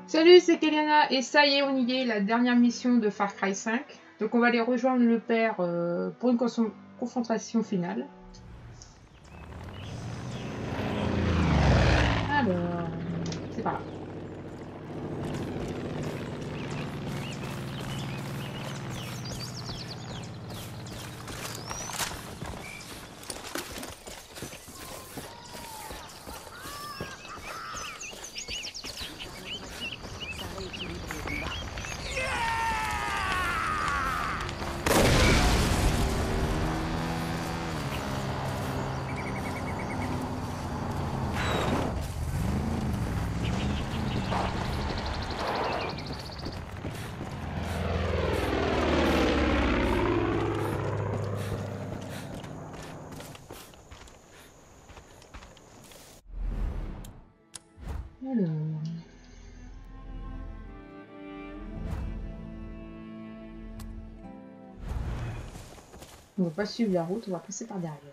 Salut, c'est Keliana et ça y est, on y est, la dernière mission de Far Cry 5. Donc on va aller rejoindre le père pour une confrontation finale. Alors, c'est par là. Alors... On va pas suivre la route, on va passer par derrière.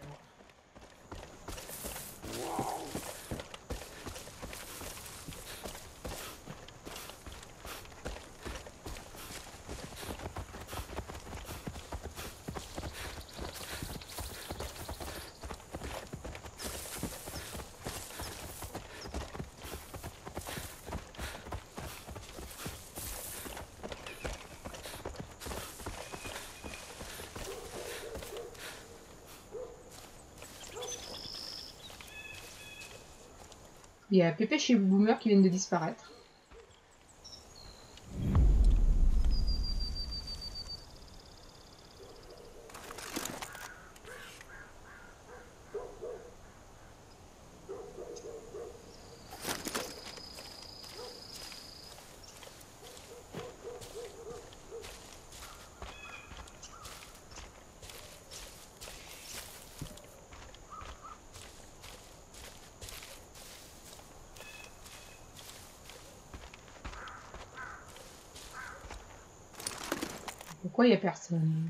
Il y a Pépé chez Boomer qui viennent de disparaître. Pourquoi il n'y a personne?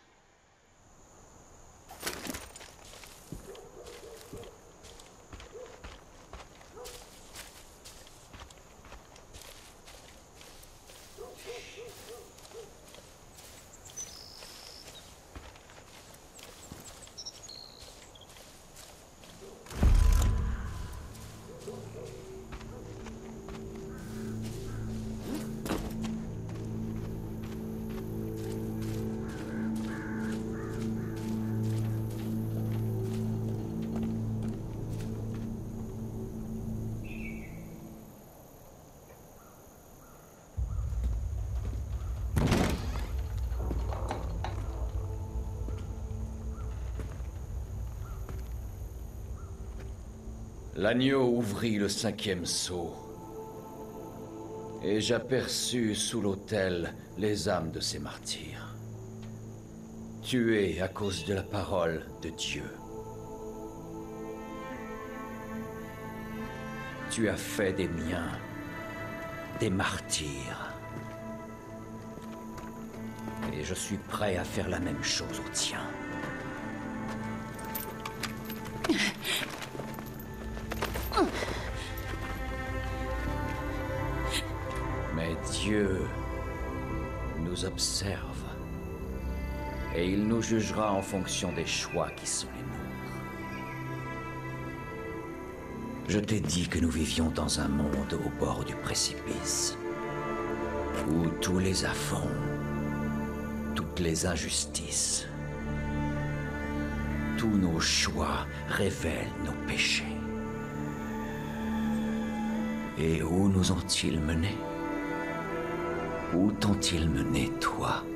L'agneau ouvrit le 5e sceau, et j'aperçus sous l'autel les âmes de ces martyrs, tués à cause de la parole de Dieu. Tu as fait des miens des martyrs, et je suis prêt à faire la même chose aux tiens. Mais Dieu nous observe et il nous jugera en fonction des choix qui sont les nôtres. Je t'ai dit que nous vivions dans un monde au bord du précipice, où tous les affronts, toutes les injustices, tous nos choix révèlent nos péchés. Et où nous ont-ils menés? Où t'ont-ils mené, toi?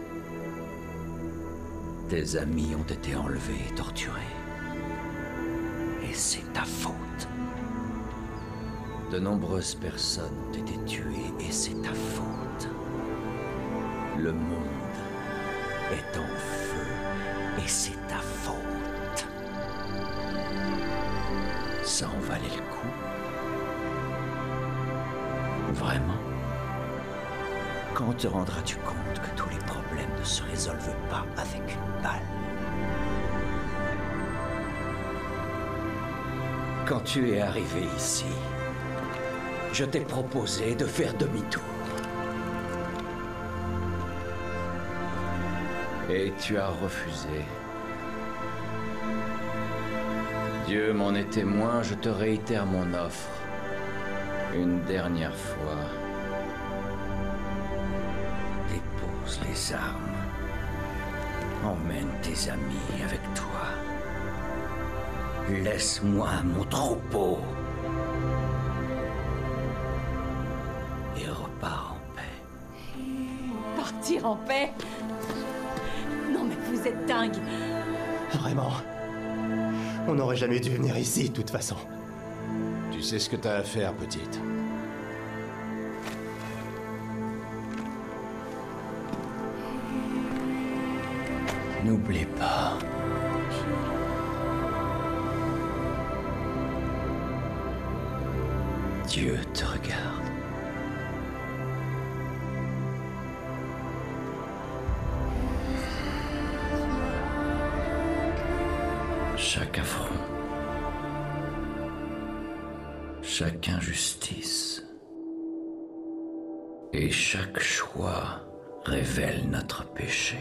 Tes amis ont été enlevés et torturés. Et c'est ta faute. De nombreuses personnes ont été tuées et c'est ta faute. Le monde est en feu et c'est ta faute. Ça en valait le coup? Vraiment? Quand te rendras-tu compte que tous les problèmes ne se résolvent pas avec une balle? Quand tu es arrivé ici, Je t'ai proposé de faire demi-tour. Et tu as refusé. Dieu m'en est témoin, je te réitère mon offre. Une dernière fois. Dépose les armes. Emmène tes amis avec toi. Laisse-moi mon troupeau. Et repars en paix. Partir en paix? Non mais vous êtes dingue. Vraiment. On n'aurait jamais dû venir ici, de toute façon. Tu sais ce que t'as à faire, petite. N'oublie pas. Dieu te regarde. Chaque affront, chaque injustice et chaque choix révèle notre péché.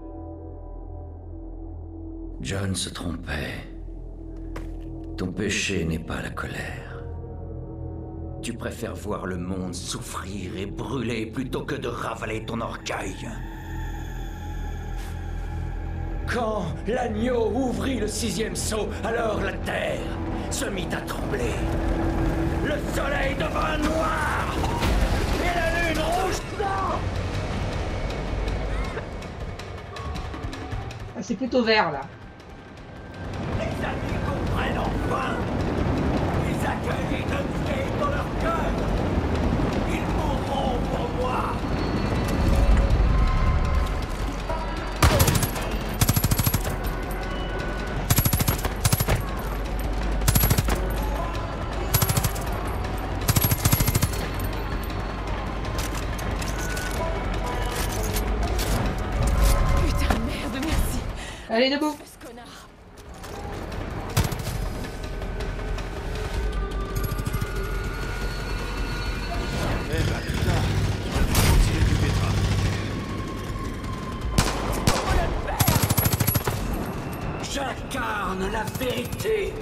John se trompait. Ton péché n'est pas la colère. Tu préfères voir le monde souffrir et brûler plutôt que de ravaler ton orgueil. Quand l'agneau ouvrit le 6e sceau, alors la terre se mit à trembler. Le soleil devint noir et la lune rouge sang. Ah, c'est plutôt vert là. Les amis comprennent enfin. Ils accueillent Dunscape dans leur cœur. Ils mourront pour moi. Putain, merde, merci. Allez, debout. Ce connard. Eh bah putain, tu vas vraiment tirer du pétra. J'incarne la vérité.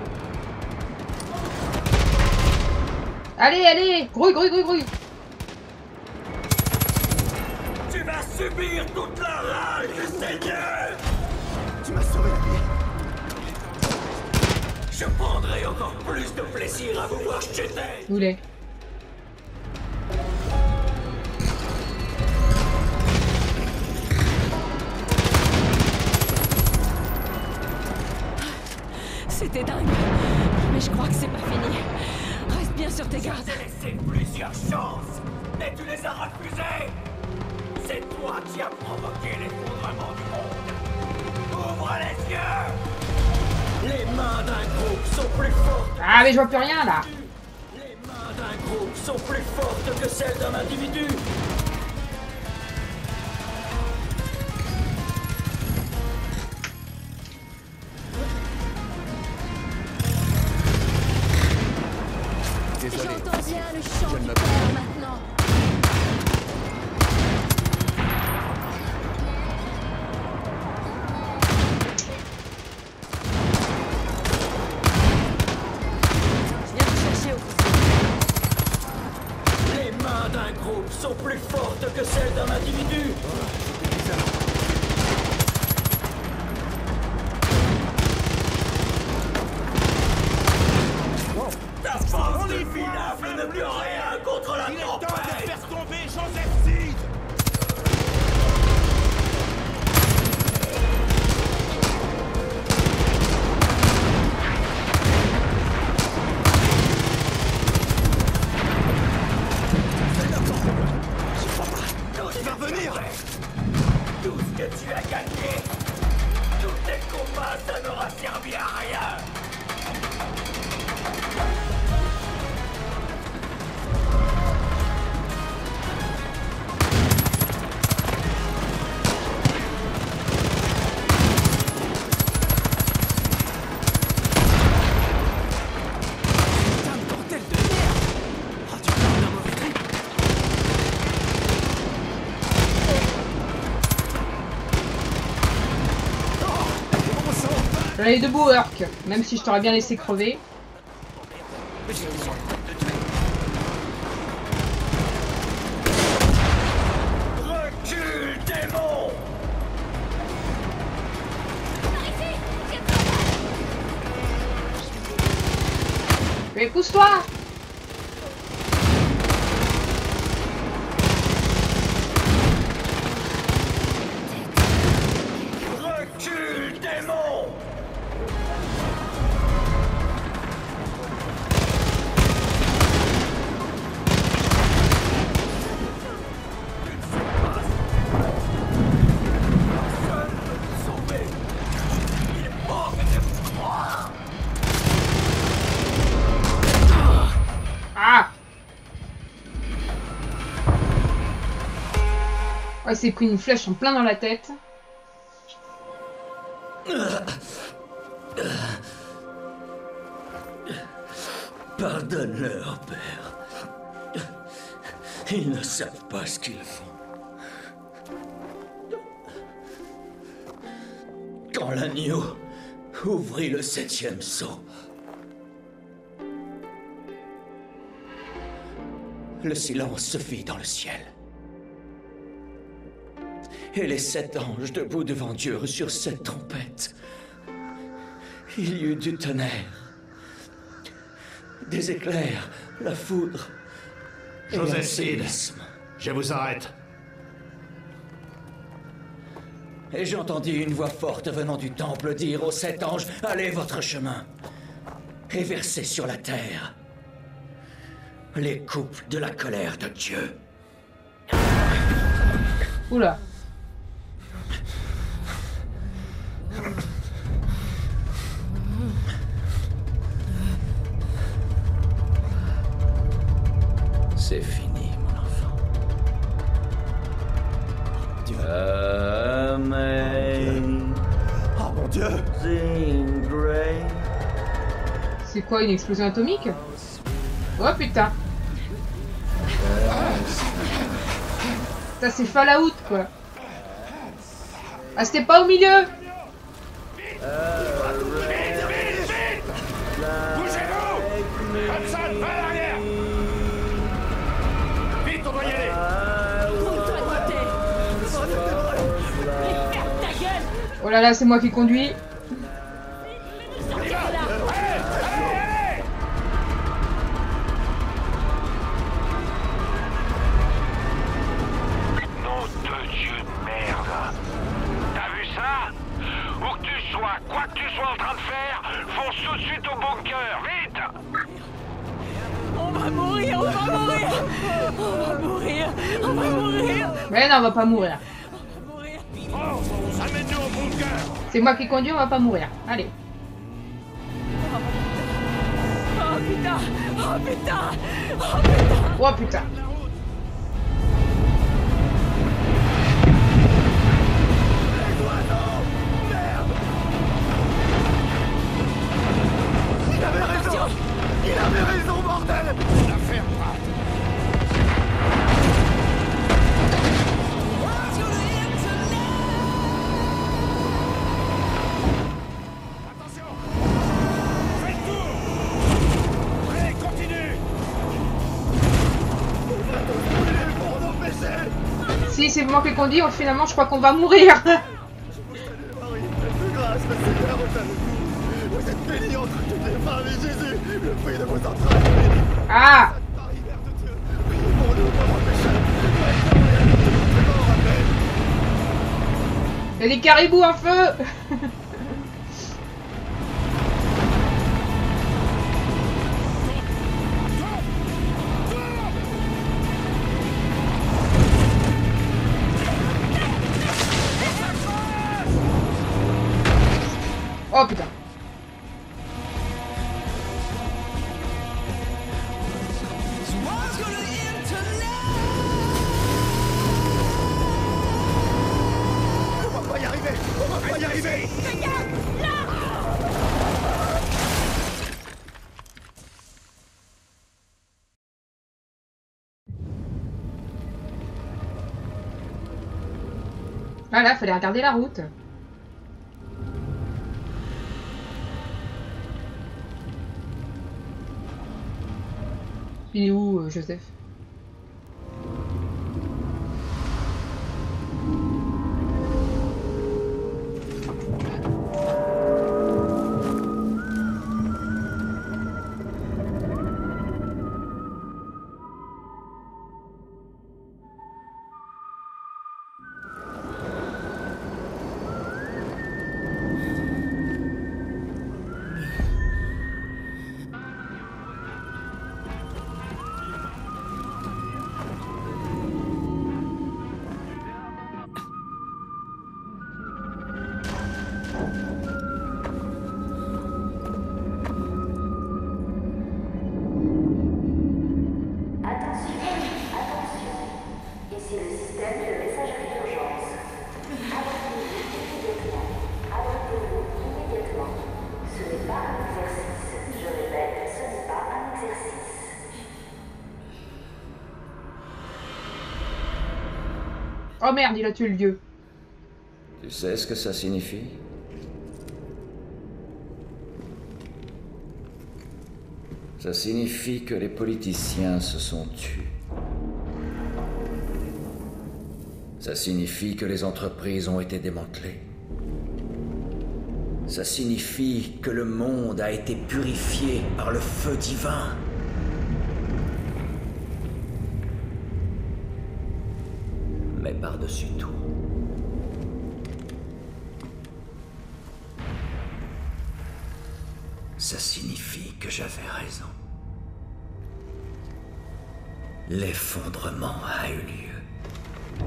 Allez, allez. Grouille, grouille, grouille, grouille. Tu vas subir toute la rage du Seigneur. Tu m'as sauvé la vie. Je prendrai encore plus de plaisir à vous voir jeter. Vous voulez. C'était dingue. Mais je crois que c'est pas fini. Reste bien sur tes gardes. Je t'ai laissé plusieurs chances, mais tu les as refusées. C'est toi qui as provoqué l'effondrement du monde. Ouvre les yeux. Les mains d'un groupe sont plus fortes. Ah, mais je vois plus rien là. Les mains d'un groupe sont plus fortes que celles d'un individu. Désolé. J'entends bien le chant Je ne du me- père maintenant. Je viens te chercher au fusil. Les mains d'un groupe sont plus fortes que celles d'un individu. Ta force de finable ne peut rien contre la tempête. Faire tomber Joseph Seed. Il va venir. Tout ce que tu as gagné, tous tes combats, ça n'aura servi à rien. Putain de bordel de merde. Ah, tu Allez, debout, Urk. Même si je t'aurais bien laissé crever. Recule, démon! Mais pousse-toi! Recule, démon! Ah! Oh, il s'est pris une flèche en plein dans la tête. Pardonne-leur, père. Ils ne savent pas ce qu'ils font. Quand l'agneau ouvrit le 7e sceau, le silence se fit dans le ciel. Et les 7 anges debout devant Dieu reçurent 7 trompettes. Il y eut du tonnerre, des éclairs, la foudre et un Joseph Seed, séisme. je vous arrête. Et j'entendis une voix forte venant du temple dire aux 7 anges, « Allez votre chemin, et versez sur la terre les coupes de la colère de Dieu. » Oula. C'est fini, mon enfant. Dieu. Amen. Oh mon Dieu. C'est quoi, une explosion atomique? Oh putain. Ça c'est Fallout quoi. Ah c'était pas au milieu. Bougez-vous! Comme ça, pas à l'arrière! Vite, on doit y aller! Tourne-toi de côté. Mais ferme ta gueule. Oh là là, c'est moi qui conduis. Sortez de là. Nom de Dieu de merde! T'as vu ça? Où que tu sois, quoi que tu sois en train de faire, fonce tout de suite au bunker, vite! On va mourir, on va mourir. On va mourir, on va mourir. Mais non, on va pas mourir. On va mourir. Oh, amène-nous au bunker! C'est moi qui conduis, on va pas mourir. Allez. Oh putain, oh putain, oh putain. Oh putain. Il avait raison, bordel. La ferme pas! Attention! Fais le tour! Allez, continue! Pour nous empêcher. Si c'est moi qui conduis, finalement je crois qu'on va mourir. Marie, de grâce, le Seigneur est avec vous. Vous êtes bénie entre toutes les femmes et Jésus, le fruit de vos entrailles. Ah. Marie, Mère de Dieu, priez pour nous pour nos péchés. Maintenant et à l'heure de notre mort, amen. Il y a des caribous en feu. Oh putain. On va pas y arriver. On va pas y arriver. Ah là, fallait regarder la route. Il est où, Joseph? Oh merde, il a tué le dieu. Tu sais ce que ça signifie? Ça signifie que les politiciens se sont tus. Ça signifie que les entreprises ont été démantelées. Ça signifie que le monde a été purifié par le feu divin. Mais par-dessus tout, ça signifie que j'avais raison. L'effondrement a eu lieu.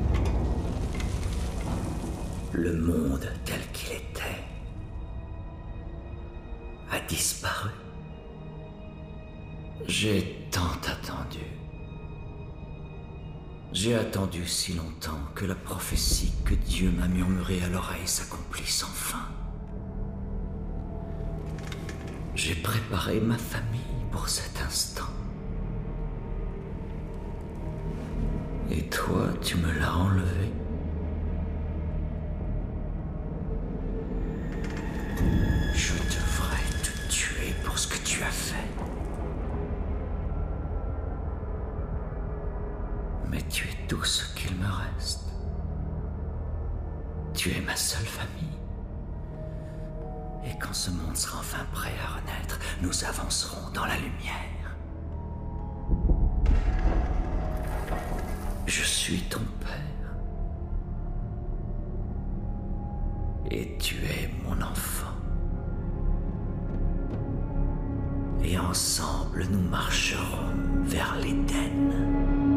Le monde tel qu'il était a disparu. J'ai tant attendu. J'ai attendu si longtemps que la prophétie que Dieu m'a murmurée à l'oreille s'accomplisse enfin. J'ai préparé ma famille pour cet instant. Et toi, tu me l'as enlevé. Je devrais te tuer pour ce que tu as fait. Mais tu es tout ce qu'il me reste. Tu es ma seule famille. Et quand ce monde sera enfin prêt à renaître, nous avancerons dans la lumière. Je suis ton père. Et tu es mon enfant. Et ensemble, nous marcherons vers l'Éden.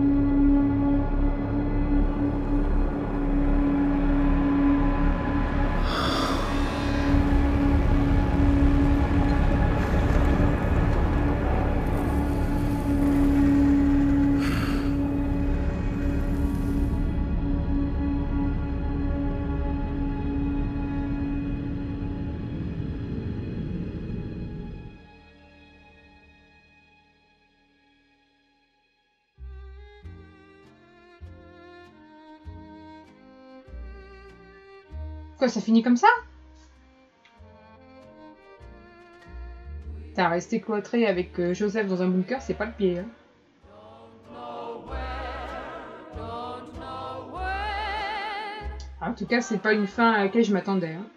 Quoi, ça finit comme ça? T'as resté cloîtré avec Joseph dans un bunker, c'est pas le pied. Hein. En tout cas, c'est pas une fin à laquelle je m'attendais. Hein.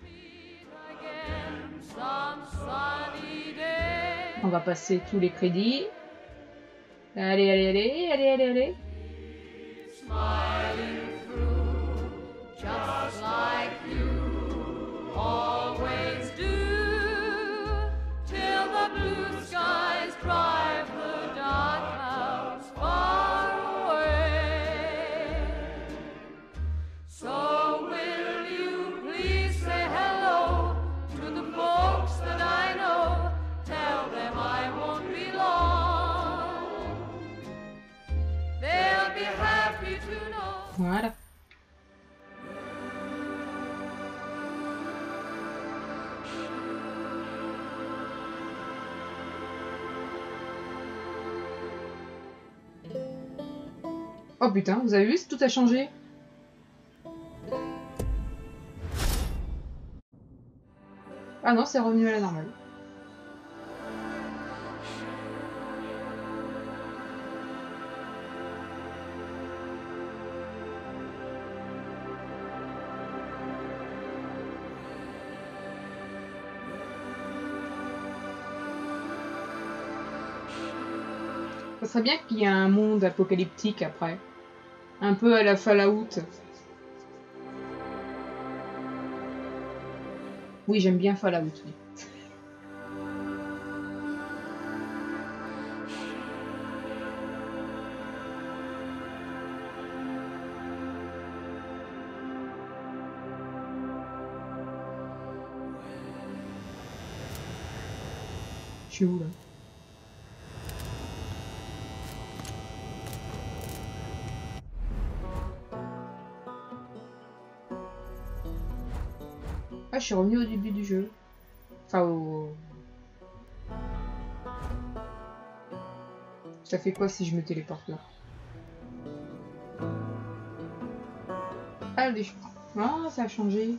On va passer tous les crédits. Allez, allez, allez, allez, allez, allez. Voilà. Oh putain, vous avez vu, tout a changé. Ah non, c'est revenu à la normale. Ça serait bien qu'il y ait un monde apocalyptique après. Un peu à la Fallout. Oui, j'aime bien Fallout, oui. Je suis où là? Ah, je suis revenu au début du jeu. Enfin, au... Ça fait quoi si je me téléporte là? Allez. Ah, ça a changé.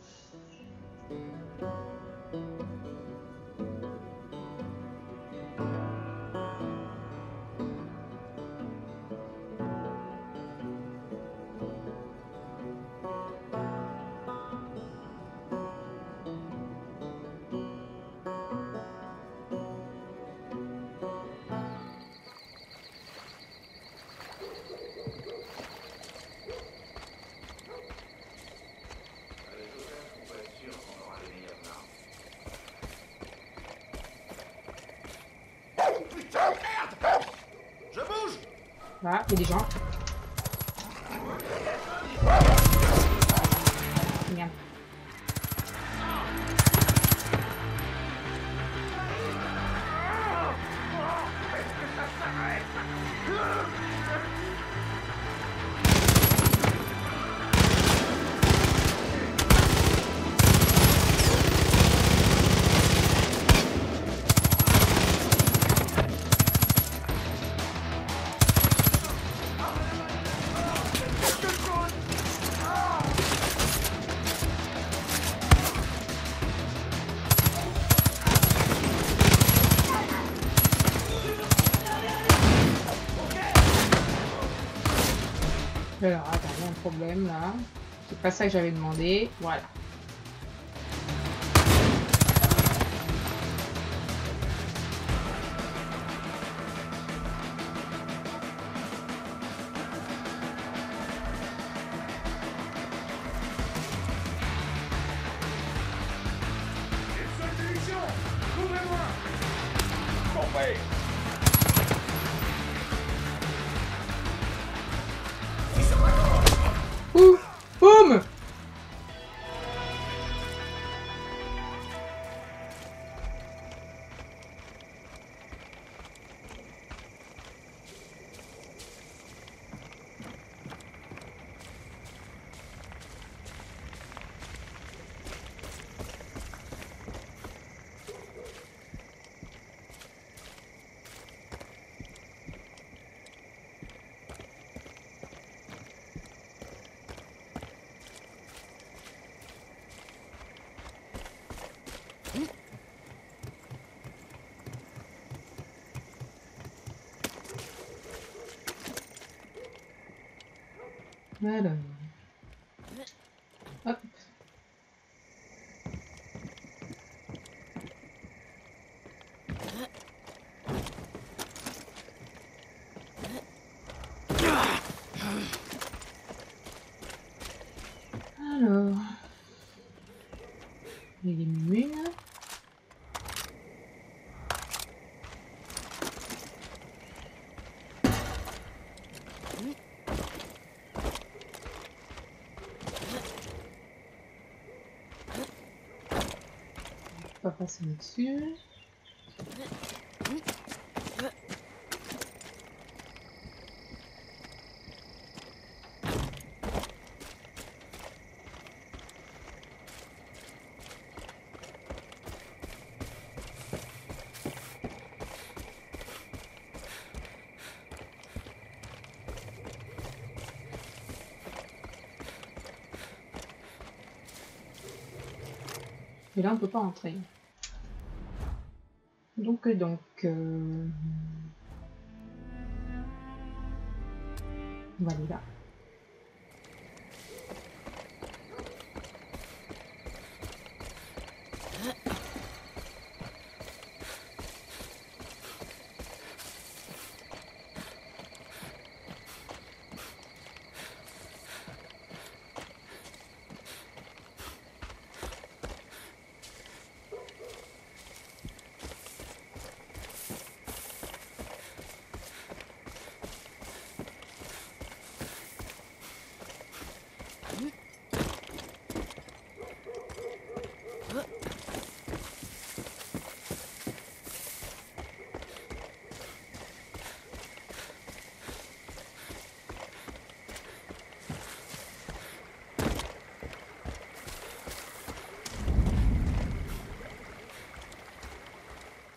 Voilà, il y a des gens. Merde. Alors, attends, il y a un problème là. C'est pas ça que j'avais demandé. Voilà. Ouh, boum! Alors. Hop. Alors. Il y a des mines. Pas passer dessus. Et là, on peut pas entrer. Donc, on va aller là.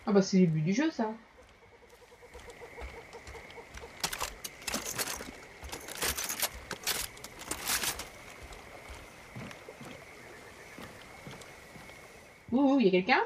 Ah bah c'est le but du jeu ça. Ouh, il y a quelqu'un?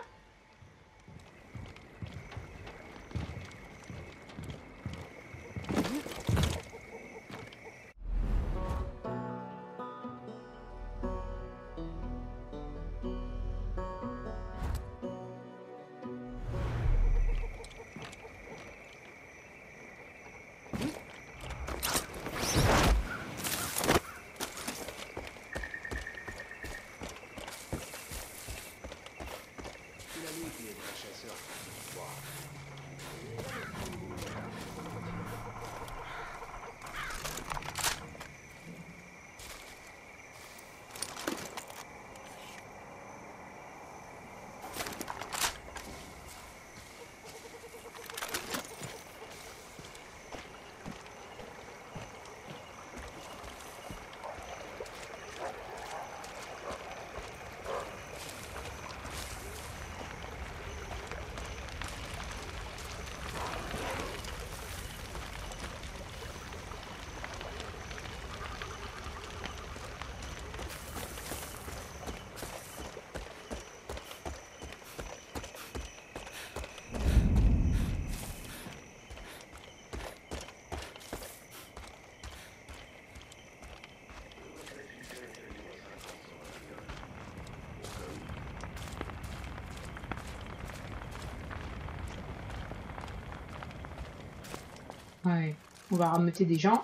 Ouais, on va rameuter des gens.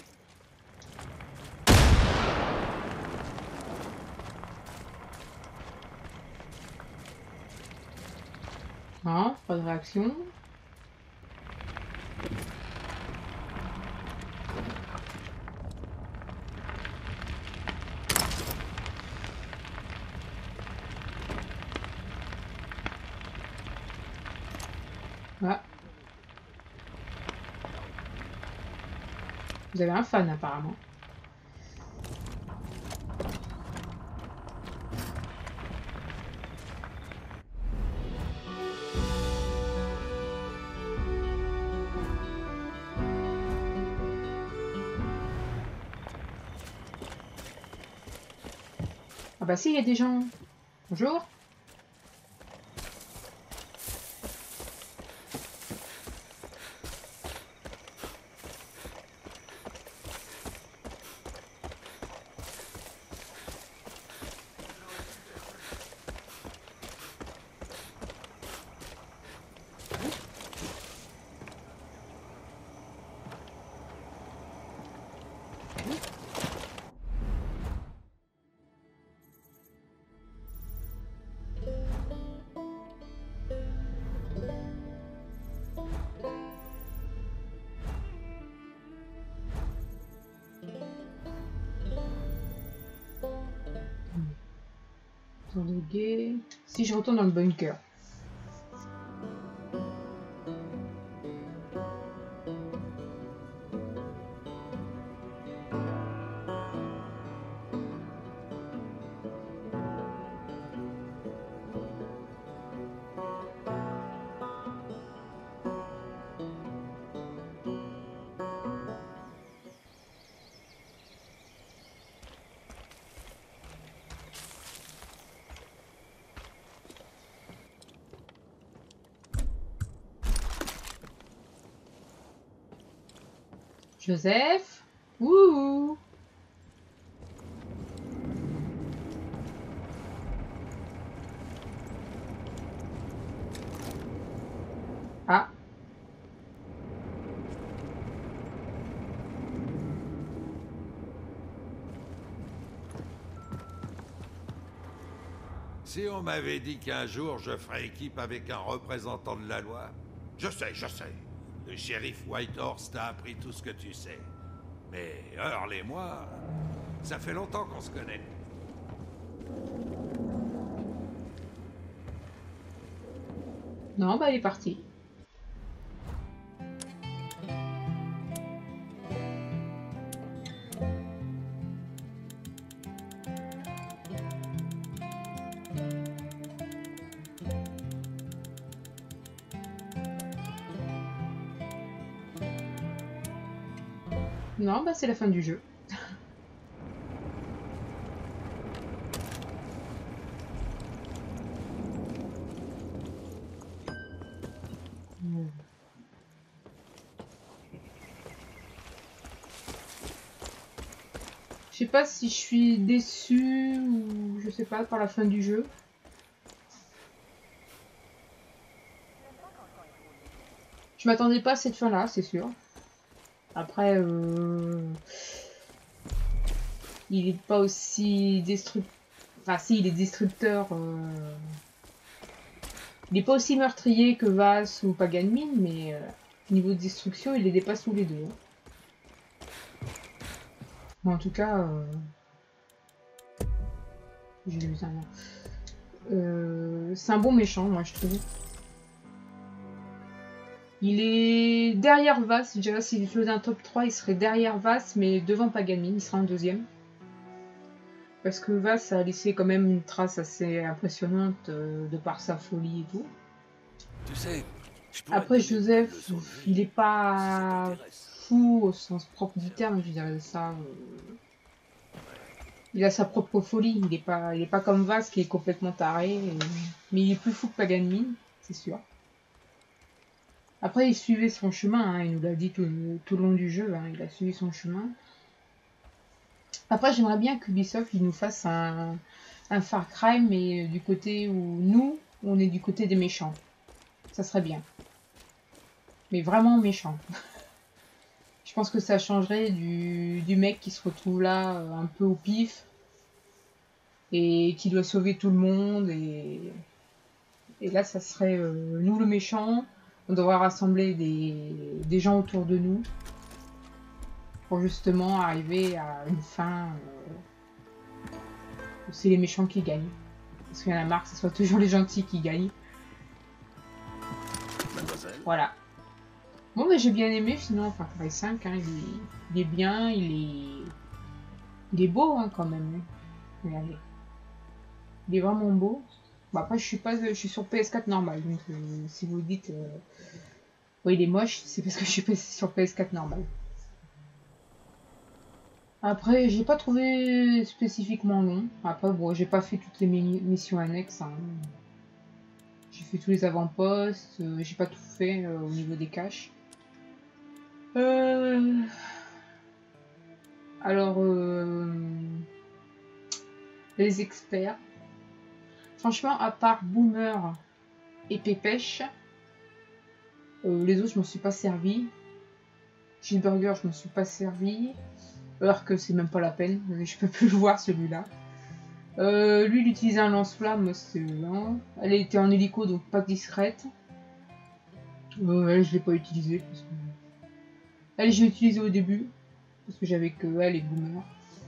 Ah, pas de réaction. Ah. Vous avez un fan apparemment. Ah bah si, il y a des gens. Bonjour. Relégué. Si je retourne dans le bunker. Joseph. Ouh. Ah. Si on m'avait dit qu'un jour je ferais équipe avec un représentant de la loi... Je sais. Le shérif Whitehorse t'a appris tout ce que tu sais. Mais Earl et moi, ça fait longtemps qu'on se connaît. Non, bah il est parti. Non, bah c'est la fin du jeu. Je sais pas si je suis déçue ou je sais pas par la fin du jeu. Je m'attendais pas à cette fin-là, c'est sûr. Après, il est pas aussi destructeur. Enfin, si, il est destructeur. Il est pas aussi meurtrier que Vaas ou Pagan Min, mais niveau de destruction, il les dépasse tous les deux. Bon, en tout cas, j'ai lu ça. C'est un bon méchant, moi, je trouve. Il est derrière Vaas. Je dirais s'il faisait un top 3, il serait derrière Vaas, mais devant Pagan Min, il sera en deuxième. Parce que Vaas a laissé quand même une trace assez impressionnante de par sa folie et tout. Tu sais, après, Joseph, il est pas fou au sens propre du terme, je dirais ça. Il a sa propre folie, il est pas comme Vaas qui est complètement taré, mais il est plus fou que Pagan Min, c'est sûr. Après, il suivait son chemin, hein, il nous l'a dit tout le long du jeu, hein, il a suivi son chemin. Après, j'aimerais bien qu'Ubisoft il nous fasse un Far Cry, mais du côté où nous, on est du côté des méchants. Ça serait bien. Mais vraiment méchant. Je pense que ça changerait du mec qui se retrouve là un peu au pif et qui doit sauver tout le monde. Et là, ça serait nous le méchant. On devrait rassembler des gens autour de nous pour justement arriver à une fin où c'est les méchants qui gagnent. Parce qu'il y en a marre que ce soit toujours les gentils qui gagnent. Voilà. Bon, mais j'ai bien aimé sinon Far Cry 5. Hein, il est bien, il est beau hein, quand même. Regardez. Il est vraiment beau. Bon, après, je suis sur PS4 normal. Donc, si vous dites, oui, il est moche, c'est parce que je suis sur PS4 normal. Après, j'ai pas trouvé spécifiquement long. Après, bon, j'ai pas fait toutes les missions annexes. Hein. J'ai fait tous les avant-postes. J'ai pas tout fait au niveau des caches. Alors, les experts. Franchement, à part Boomer et Pépèche, les autres, je m'en suis pas servi. Cheeseburger, je m'en suis pas servi. Alors que c'est même pas la peine. Je peux plus le voir celui-là. Lui, il utilisait un lance-flamme, c'est lent. Elle était en hélico, donc pas discrète. Elle, je l'ai pas utilisée. Parce que... Elle, j'ai utilisé au début. Parce que j'avais que elle et Boomer.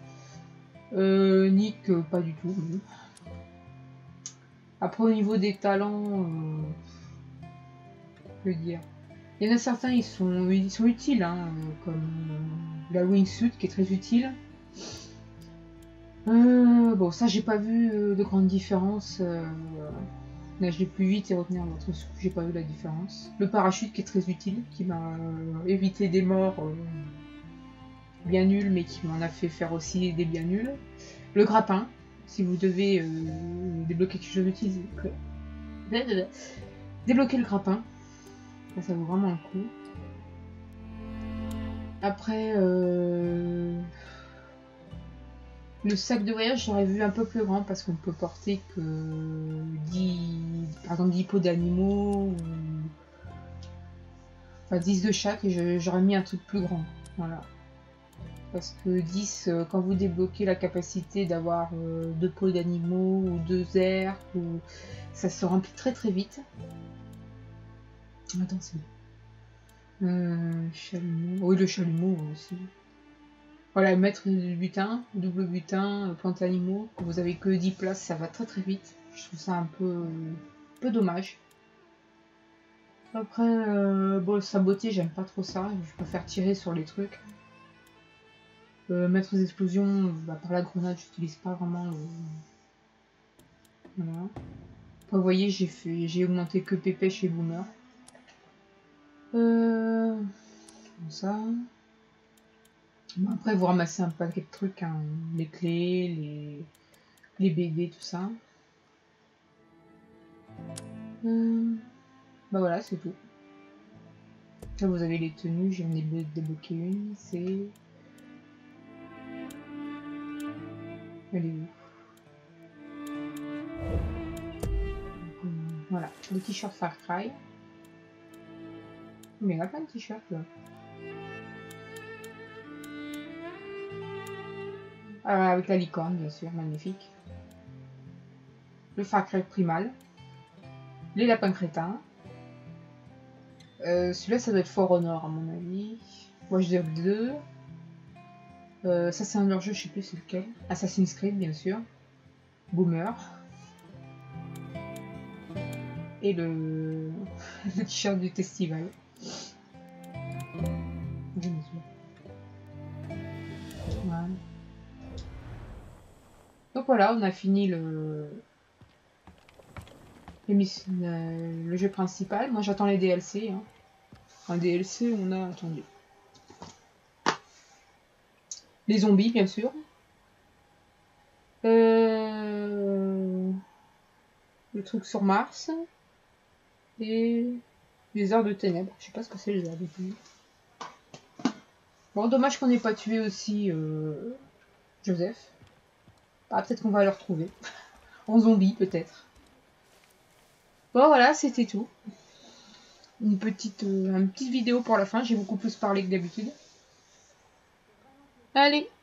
Nick, pas du tout. Mais... Après, au niveau des talents, je veux dire, il y en a certains, ils sont utiles, hein, comme la wingsuit qui est très utile. Bon, ça, j'ai pas vu de grande différence. Nager plus vite et retenir votre souffle, j'ai pas vu la différence. Le parachute qui est très utile, qui m'a évité des morts bien nuls, mais qui m'en a fait faire aussi des bien nuls. Le grappin. Si vous devez débloquer quelque chose d'utile, débloquer le grappin, ça vaut vraiment le coup. Après, le sac de voyage, j'aurais vu un peu plus grand parce qu'on peut porter que 10 pots d'animaux, ou... enfin 10 de chaque, et j'aurais mis un truc plus grand. Voilà. Parce que 10, quand vous débloquez la capacité d'avoir 2 pots d'animaux ou 2 airs, ça se remplit très très vite. Attends, c'est chalumeau. Oui, le chalumeau aussi. Voilà, mettre du butin, double butin, plante animaux. Quand vous avez que 10 places, ça va très très vite. Je trouve ça un peu dommage. Après, bon, saboter, j'aime pas trop ça. Je préfère tirer sur les trucs. Mettre des explosions, par la grenade, j'utilise pas vraiment le... Voilà. Après, vous voyez, j'ai augmenté que Pépèche et Boomer. Comme ça. Bon, après, vous ramassez un paquet de trucs, hein, les clés, les BD, tout ça. Bah voilà, c'est tout. Là, vous avez les tenues, j'en ai débloqué une, c'est... Elle est où? Voilà, le t-shirt Far Cry. Mais il y a plein de t-shirts là. Avec la licorne, bien sûr, magnifique. Le Far Cry primal. Les lapins crétins. Celui-là, ça doit être For Honor, à mon avis. Watch Dogs 2. Ça, c'est un de leurs jeux, je sais plus c'est lequel. Assassin's Creed, bien sûr. Boomer. Et le t-shirt du festival. Voilà. Donc voilà, on a fini le jeu principal. Moi j'attends les DLC. Hein. Un DLC, on a attendu. Les zombies, bien sûr. Le truc sur Mars. Et les heures de ténèbres. Je sais pas ce que c'est les heures de ténèbres. Bon, dommage qu'on n'ait pas tué aussi Joseph. Ah, peut-être qu'on va le retrouver. En zombie, peut-être. Bon, voilà, c'était tout. Une petite vidéo pour la fin. J'ai beaucoup plus parlé que d'habitude. Allez!